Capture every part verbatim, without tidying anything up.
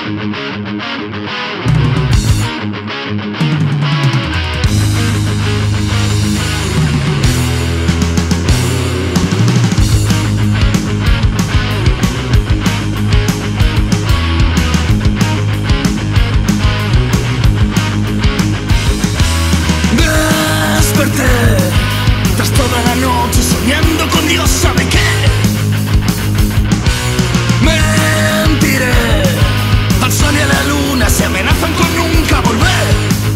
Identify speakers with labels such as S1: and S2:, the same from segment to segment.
S1: Tras toda la noche soñando con Dios sabe qué. Mentiré. Al sol y a la luna se amenazan con nunca volver.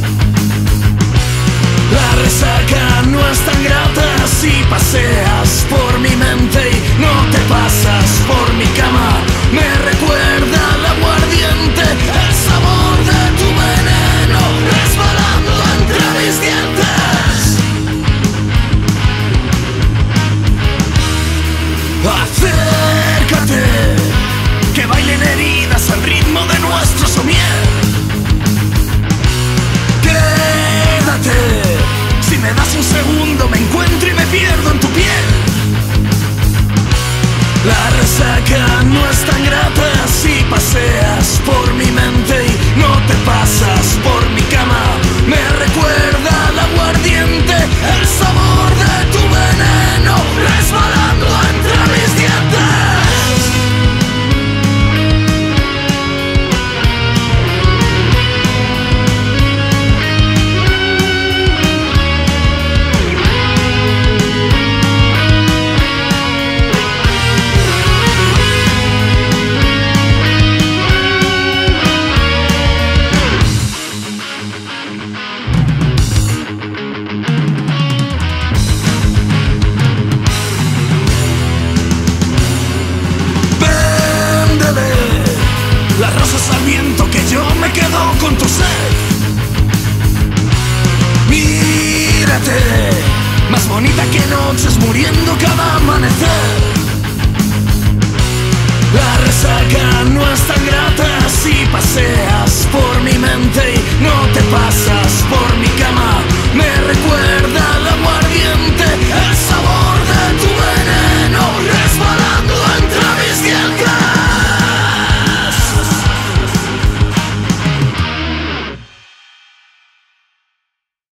S1: La resaca no es tan grata si paseas por mi mente y no te pasas por mi cama. Me recuerda al aguardiente, el sabor de tu veneno resbalando entre mis dientes. Acércate, que bailen heridas al ritmo de nuestro somier. Quédate, si me das un segundo me encuentro y me pierdo en tu piel. La resaca no es tan grata si paseas por mi mente y no te pasas por mi cama. Me recuerda al aguardiente, el sabor de tu veneno resbalando entre mis dientes. Las rosas al viento que yo me quedo con tu sed. Mírate, más bonita que noches muriendo cada amanecer. La resaca no es tan grata si paseas por